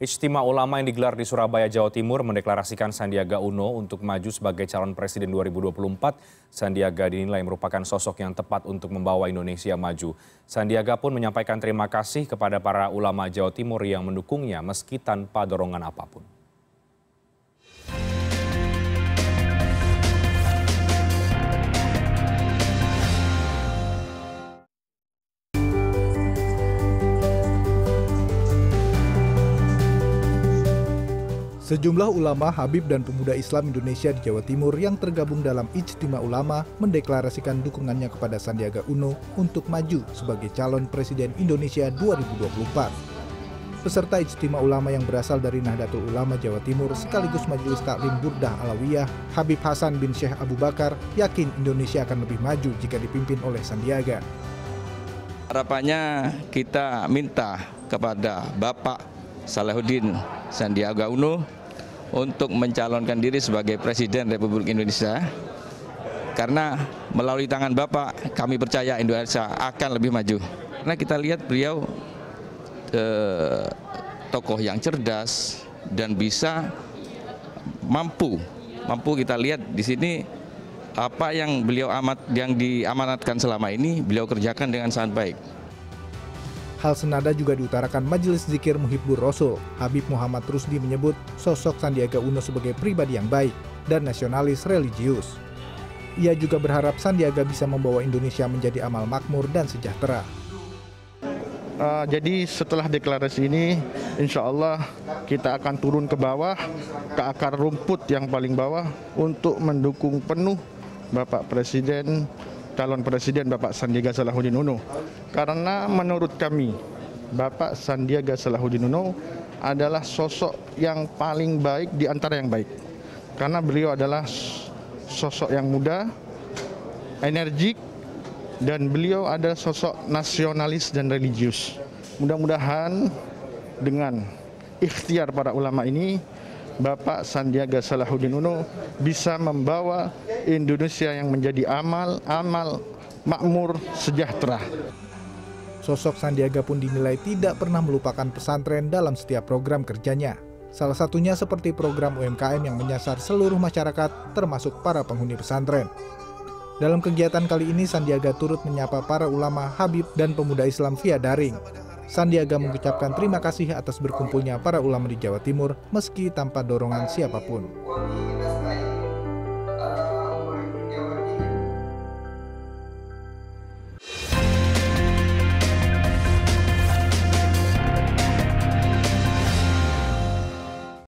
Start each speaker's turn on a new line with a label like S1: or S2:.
S1: Ijtima ulama yang digelar di Surabaya, Jawa Timur mendeklarasikan Sandiaga Uno untuk maju sebagai calon presiden 2024. Sandiaga dinilai merupakan sosok yang tepat untuk membawa Indonesia maju. Sandiaga pun menyampaikan terima kasih kepada para ulama Jawa Timur yang mendukungnya meski tanpa dorongan apapun.
S2: Sejumlah ulama, habib dan pemuda Islam Indonesia di Jawa Timur yang tergabung dalam Ijtima Ulama mendeklarasikan dukungannya kepada Sandiaga Uno untuk maju sebagai calon presiden Indonesia 2024. Peserta Ijtima Ulama yang berasal dari Nahdlatul Ulama Jawa Timur sekaligus Majelis Taklim Burdah Alawiyah, Habib Hasan bin Syekh Abu Bakar, yakin Indonesia akan lebih maju jika dipimpin oleh Sandiaga.
S3: Harapannya kita minta kepada Bapak Salahuddin Sandiaga Uno untuk mencalonkan diri sebagai Presiden Republik Indonesia, karena melalui tangan Bapak kami percaya Indonesia akan lebih maju. Karena kita lihat beliau tokoh yang cerdas dan bisa mampu kita lihat di sini apa yang yang diamanatkan selama ini beliau kerjakan dengan sangat baik.
S2: Hal senada juga diutarakan Majelis Zikir Muhibbur Rasul. Habib Muhammad Rusdi menyebut sosok Sandiaga Uno sebagai pribadi yang baik dan nasionalis religius. Ia juga berharap Sandiaga bisa membawa Indonesia menjadi amal makmur dan sejahtera.
S4: Jadi setelah deklarasi ini, insya Allah kita akan turun ke bawah, ke akar rumput yang paling bawah untuk mendukung penuh Bapak Presiden, calon presiden Bapak Sandiaga Salahuddin Uno. Karena menurut kami, Bapak Sandiaga Salahuddin Uno adalah sosok yang paling baik di antara yang baik. Karena beliau adalah sosok yang muda, energik, dan beliau adalah sosok nasionalis dan religius. Mudah-mudahan dengan ikhtiar para ulama ini, Bapak Sandiaga Salahuddin Uno bisa membawa Indonesia yang menjadi amal makmur sejahtera.
S2: Sosok Sandiaga pun dinilai tidak pernah melupakan pesantren dalam setiap program kerjanya. Salah satunya seperti program UMKM yang menyasar seluruh masyarakat termasuk para penghuni pesantren. Dalam kegiatan kali ini Sandiaga turut menyapa para ulama, habib, dan pemuda Islam via daring. Sandiaga mengucapkan terima kasih atas berkumpulnya para ulama di Jawa Timur meski tanpa dorongan siapapun.